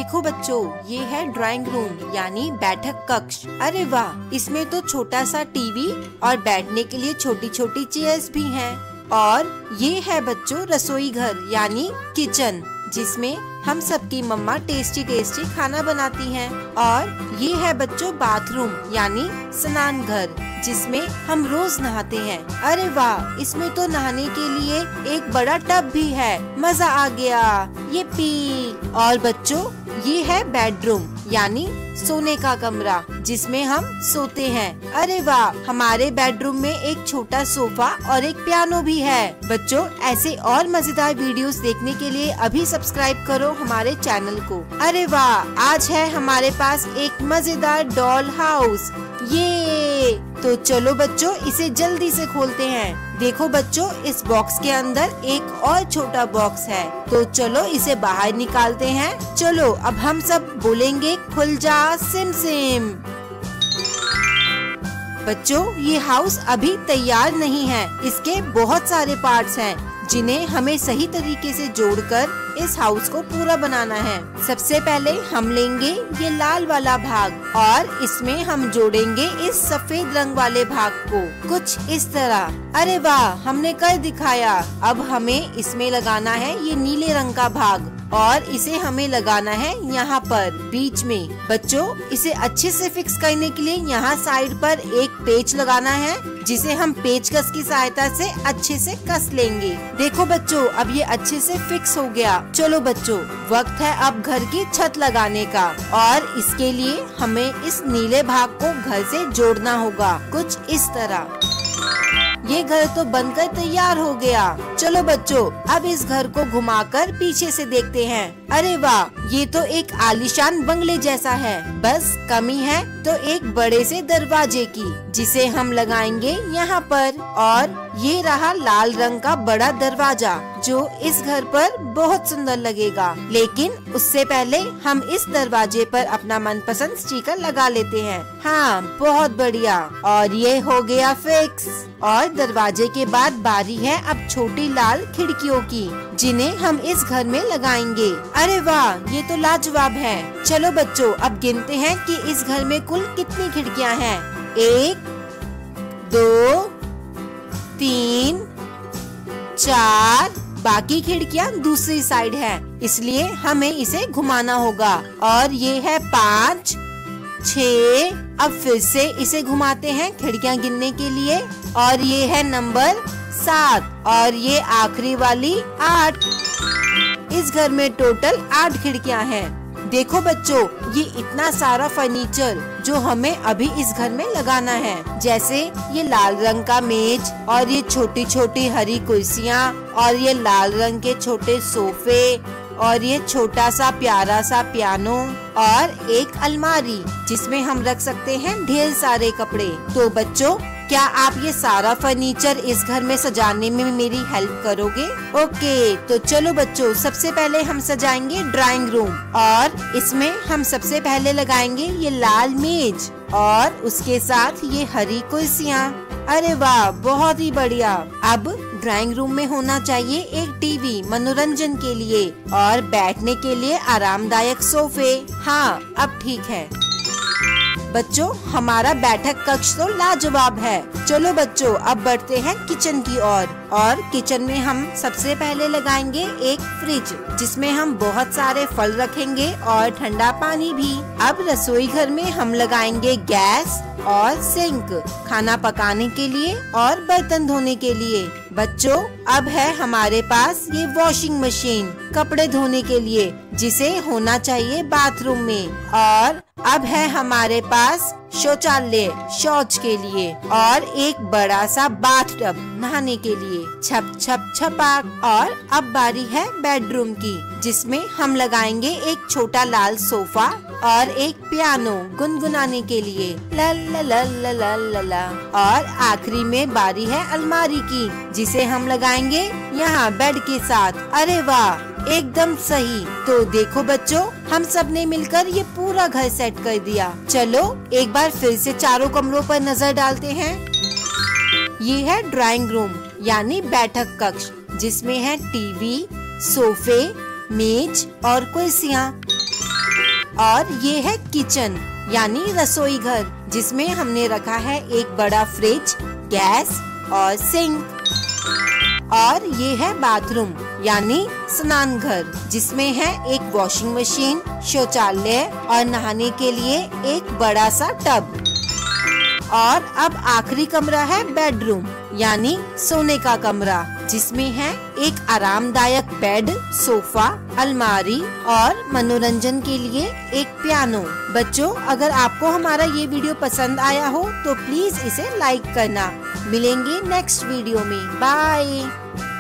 देखो बच्चों, ये है ड्राइंग रूम यानी बैठक कक्ष। अरे वाह, इसमें तो छोटा सा टीवी और बैठने के लिए छोटी छोटी चेयर्स भी हैं। और ये है बच्चों रसोई घर यानी किचन, जिसमें हम सबकी मम्मा टेस्टी टेस्टी खाना बनाती हैं। और ये है बच्चों बाथरूम यानी स्नान घर, जिसमें हम रोज नहाते हैं। अरे वाह, इसमें तो नहाने के लिए एक बड़ा टब भी है। मजा आ गया, ये पी। और बच्चों ये है बेडरूम यानी सोने का कमरा, जिसमें हम सोते हैं। अरे वाह, हमारे बेडरूम में एक छोटा सोफा और एक पियानो भी है। बच्चों ऐसे और मजेदार वीडियोस देखने के लिए अभी सब्सक्राइब करो हमारे चैनल को। अरे वाह, आज है हमारे पास एक मजेदार डॉल हाउस। ये तो चलो बच्चों इसे जल्दी से खोलते हैं। देखो बच्चों, इस बॉक्स के अंदर एक और छोटा बॉक्स है, तो चलो इसे बाहर निकालते हैं। चलो अब हम सब बोलेंगे खुल जा सिम सिम। बच्चों ये हाउस अभी तैयार नहीं है, इसके बहुत सारे पार्ट्स हैं जिन्हें हमें सही तरीके से जोड़कर इस हाउस को पूरा बनाना है। सबसे पहले हम लेंगे ये लाल वाला भाग और इसमें हम जोड़ेंगे इस सफेद रंग वाले भाग को कुछ इस तरह। अरे वाह, हमने कर दिखाया। अब हमें इसमें लगाना है ये नीले रंग का भाग और इसे हमें लगाना है यहाँ पर बीच में। बच्चों इसे अच्छे से फिक्स करने के लिए यहाँ साइड पर एक पेच लगाना है, जिसे हम पेचकस की सहायता से अच्छे से कस लेंगे। देखो बच्चों, अब ये अच्छे से फिक्स हो गया। चलो बच्चों, वक्त है अब घर की छत लगाने का, और इसके लिए हमें इस नीले भाग को घर से जोड़ना होगा कुछ इस तरह। ये घर तो बनकर तैयार हो गया। चलो बच्चों, अब इस घर को घुमाकर पीछे से देखते हैं। अरे वाह, ये तो एक आलीशान बंगले जैसा है। बस कमी है तो एक बड़े से दरवाजे की, जिसे हम लगाएंगे यहाँ पर। और ये रहा लाल रंग का बड़ा दरवाजा, जो इस घर पर बहुत सुंदर लगेगा। लेकिन उससे पहले हम इस दरवाजे पर अपना मनपसंद स्टिकर लगा लेते हैं। हाँ, बहुत बढ़िया। और ये हो गया फिक्स। और दरवाजे के बाद बारी है अब छोटी लाल खिड़कियों की, जिन्हें हम इस घर में लगाएंगे। अरे वाह, ये तो लाजवाब है। चलो बच्चों, अब गिनते हैं कि इस घर में कुल कितनी खिड़कियाँ हैं। 1 2 3 4, बाकी खिड़कियाँ दूसरी साइड है, इसलिए हमें इसे घुमाना होगा। और ये है 5 6, अब फिर से इसे घुमाते हैं खिड़कियाँ गिनने के लिए। और ये है नंबर 7 और ये आखिरी वाली 8। इस घर में टोटल 8 खिड़कियाँ हैं। देखो बच्चों, ये इतना सारा फर्नीचर जो हमें अभी इस घर में लगाना है, जैसे ये लाल रंग का मेज और ये छोटी छोटी हरी कुर्सियाँ और ये लाल रंग के छोटे सोफे और ये छोटा सा प्यारा सा पियानो और एक अलमारी, जिसमें हम रख सकते हैं ढेर सारे कपड़े। तो बच्चों, क्या आप ये सारा फर्नीचर इस घर में सजाने में मेरी हेल्प करोगे? ओके, तो चलो बच्चों, सबसे पहले हम सजाएंगे ड्राइंग रूम, और इसमें हम सबसे पहले लगाएंगे ये लाल मेज और उसके साथ ये हरी कुर्सियाँ। अरे वाह, बहुत ही बढ़िया। अब ड्राइंग रूम में होना चाहिए एक टीवी मनोरंजन के लिए और बैठने के लिए आरामदायक सोफे। हाँ, अब ठीक है। बच्चों, हमारा बैठक कक्ष तो लाजवाब है। चलो बच्चों, अब बढ़ते हैं किचन की ओर। और किचन में हम सबसे पहले लगाएंगे एक फ्रिज, जिसमें हम बहुत सारे फल रखेंगे और ठंडा पानी भी। अब रसोई घर में हम लगाएंगे गैस और सिंक, खाना पकाने के लिए और बर्तन धोने के लिए। बच्चों, अब है हमारे पास ये वॉशिंग मशीन कपड़े धोने के लिए, जिसे होना चाहिए बाथरूम में। और अब है हमारे पास शौचालय शौच के लिए और एक बड़ा सा बाथटब नहाने के लिए। छप छप छपाक। और अब बारी है बेडरूम की, जिसमें हम लगाएंगे एक छोटा लाल सोफा और एक पियानो गुनगुनाने के लिए। ला ला ला ला ला ला ला। और आखिरी में बारी है अलमारी की, जिसे हम लगाएंगे यहाँ बेड के साथ। अरे वाह, एकदम सही। तो देखो बच्चों, हम सब ने मिलकर ये पूरा घर सेट कर दिया। चलो एक बार फिर से चारों कमरों पर नजर डालते हैं। ये है ड्राइंग रूम यानी बैठक कक्ष, जिसमें है टीवी, सोफे, मेज और कुर्सियाँ। और ये है किचन यानी रसोई घर, जिसमें हमने रखा है एक बड़ा फ्रिज, गैस और सिंक। और ये है बाथरूम यानी स्नान घर, जिसमें है एक वॉशिंग मशीन, शौचालय और नहाने के लिए एक बड़ा सा टब। और अब आखिरी कमरा है बेडरूम यानी सोने का कमरा, जिसमें है एक आरामदायक बेड, सोफा, अलमारी और मनोरंजन के लिए एक पियानो। बच्चों, अगर आपको हमारा ये वीडियो पसंद आया हो तो प्लीज इसे लाइक करना। मिलेंगे नेक्स्ट वीडियो में। बाय।